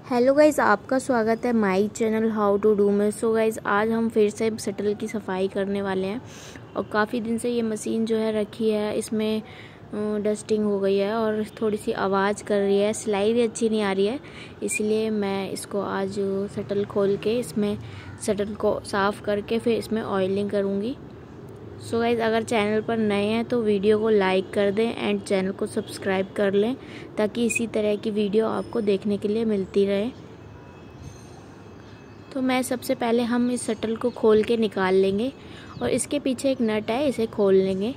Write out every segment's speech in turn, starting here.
Hello guys, आपका स्वागत है my channel how to do में। सो गाइज़, आज हम फिर से शटल की सफाई करने वाले हैं और काफ़ी दिन से ये मशीन जो है रखी है, इसमें डस्टिंग हो गई है और थोड़ी सी आवाज़ कर रही है, सिलाई भी अच्छी नहीं आ रही है। इसलिए मैं इसको आज शटल खोल के इसमें शटल को साफ़ करके फिर इसमें ऑयलिंग करूँगी। सो गाइज़, अगर चैनल पर नए हैं तो वीडियो को लाइक कर दें एंड चैनल को सब्सक्राइब कर लें ताकि इसी तरह की वीडियो आपको देखने के लिए मिलती रहे। तो मैं सबसे पहले हम इस शटल को खोल के निकाल लेंगे और इसके पीछे एक नट है, इसे खोल लेंगे।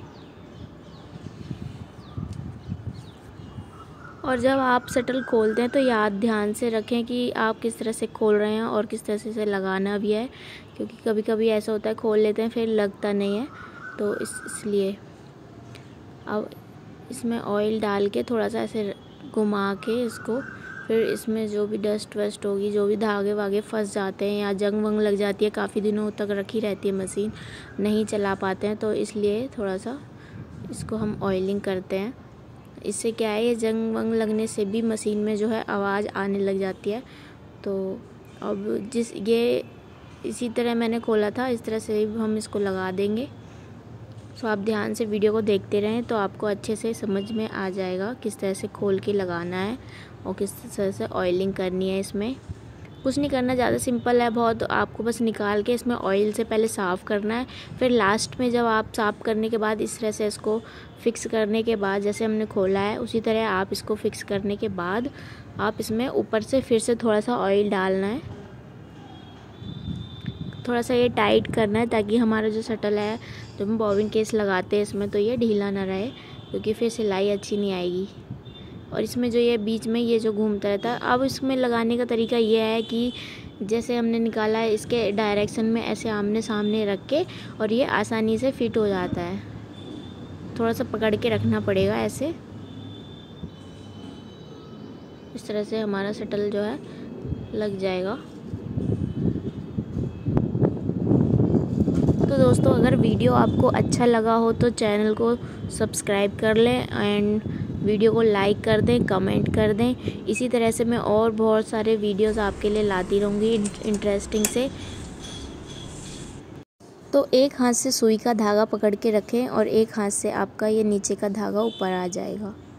और जब आप शटल खोलते हैं तो याद ध्यान से रखें कि आप किस तरह से खोल रहे हैं और किस तरह से इसे लगाना भी है, क्योंकि कभी कभी ऐसा होता है खोल लेते हैं फिर लगता नहीं है। तो इसलिए अब इसमें ऑयल डाल के थोड़ा सा ऐसे घुमा के इसको, फिर इसमें जो भी डस्ट वस्ट होगी, जो भी धागे वागे फंस जाते हैं या जंग वंग लग जाती है, काफ़ी दिनों तक रखी रहती है मशीन, नहीं चला पाते हैं, तो इसलिए थोड़ा सा इसको हम ऑयलिंग करते हैं। इससे क्या है, ये जंग वंग लगने से भी मशीन में जो है आवाज़ आने लग जाती है। तो अब इसी तरह मैंने खोला था, इस तरह से हम इसको लगा देंगे। तो आप ध्यान से वीडियो को देखते रहें तो आपको अच्छे से समझ में आ जाएगा किस तरह से खोल के लगाना है और किस तरह से ऑयलिंग करनी है। इसमें कुछ नहीं करना, ज़्यादा सिंपल है बहुत। आपको बस निकाल के इसमें ऑयल से पहले साफ़ करना है, फिर लास्ट में जब आप साफ़ करने के बाद इस तरह से इसको फिक्स करने के बाद, जैसे हमने खोला है उसी तरह आप इसको फिक्स करने के बाद आप इसमें ऊपर से फिर से थोड़ा सा ऑयल डालना है। थोड़ा सा ये टाइट करना है ताकि हमारा जो शटल है, जब हम बॉबिन केस लगाते हैं इसमें, तो ये ढीला ना रहे, क्योंकि फिर सिलाई अच्छी नहीं आएगी। और इसमें जो ये बीच में ये जो घूमता रहता है, अब इसमें लगाने का तरीका ये है कि जैसे हमने निकाला है इसके डायरेक्शन में ऐसे आमने सामने रख के, और ये आसानी से फिट हो जाता है। थोड़ा सा पकड़ के रखना पड़ेगा ऐसे, इस तरह से हमारा शटल जो है लग जाएगा। तो दोस्तों, अगर वीडियो आपको अच्छा लगा हो तो चैनल को सब्सक्राइब कर लें एंड वीडियो को लाइक कर दें, कमेंट कर दें। इसी तरह से मैं और बहुत सारे वीडियोस आपके लिए लाती रहूँगी इंटरेस्टिंग से। तो एक हाथ से सुई का धागा पकड़ के रखें और एक हाथ से आपका ये नीचे का धागा ऊपर आ जाएगा।